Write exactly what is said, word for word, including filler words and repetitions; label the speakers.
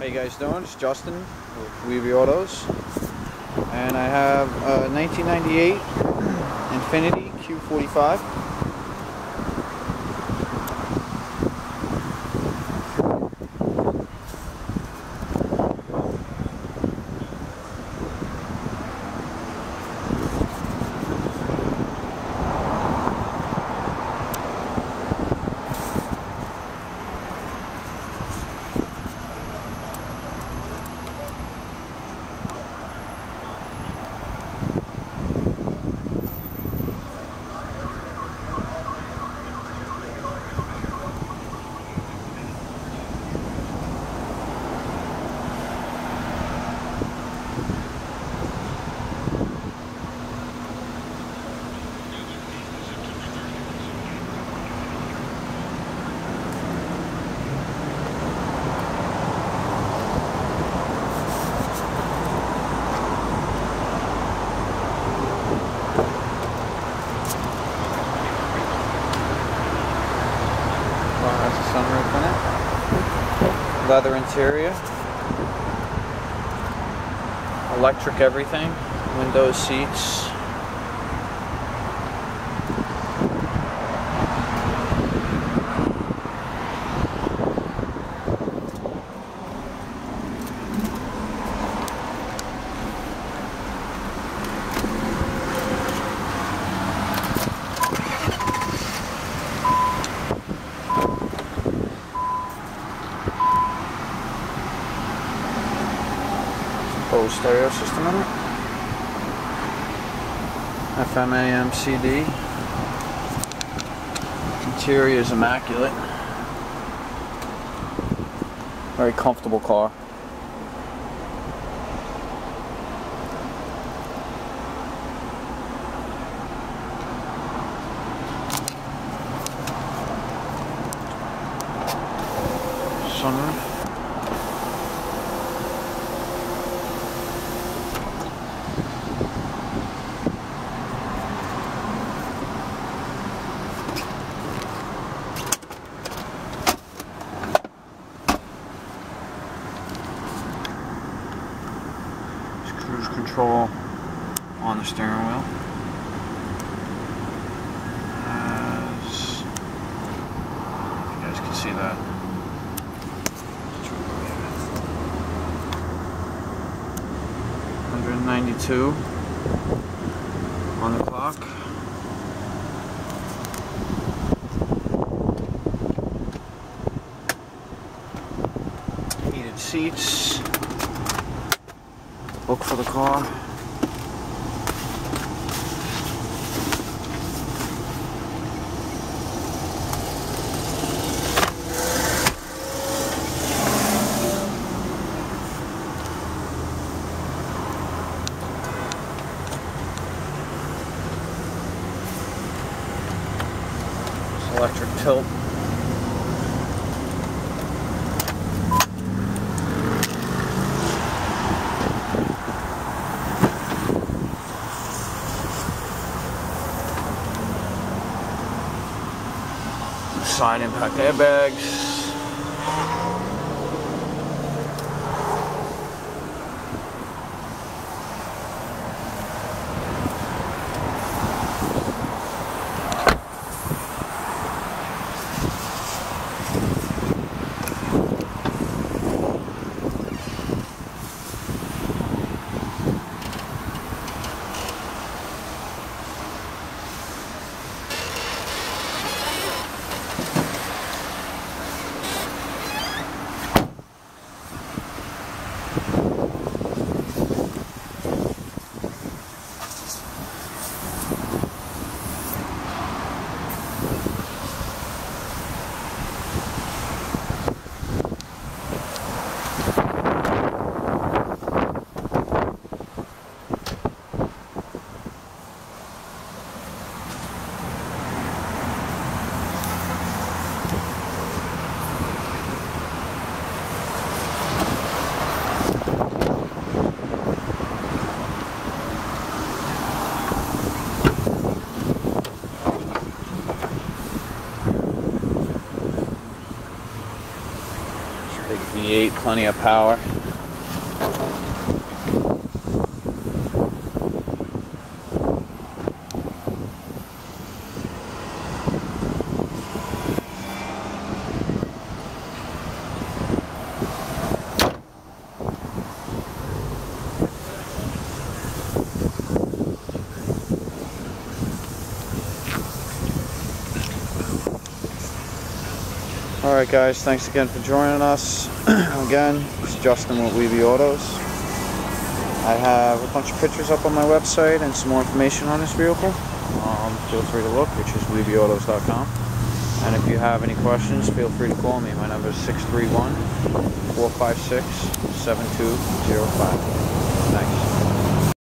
Speaker 1: How you guys doing? It's Justin with Weavy Autos, and I have a nineteen ninety-eight Infiniti Q forty-five. Has a sunroof in it, leather interior, electric everything, windows, seats. Bose stereo system in it. F M A M C D. Interior is immaculate. Very comfortable car. Sunroof. Cruise control on the steering wheel. As you guys can see that. one ninety-two on the clock. Heated seats. Book for the car. It's electric tilt. Side impact airbags. Big V eight, plenty of power. Alright guys, thanks again for joining us. Again, it's Justin with Weeby Autos. I have a bunch of pictures up on my website and some more information on this vehicle. Um, feel free to look, which is weeby autos dot com. And if you have any questions, feel free to call me. My number is six three one, four five six, seven two zero five.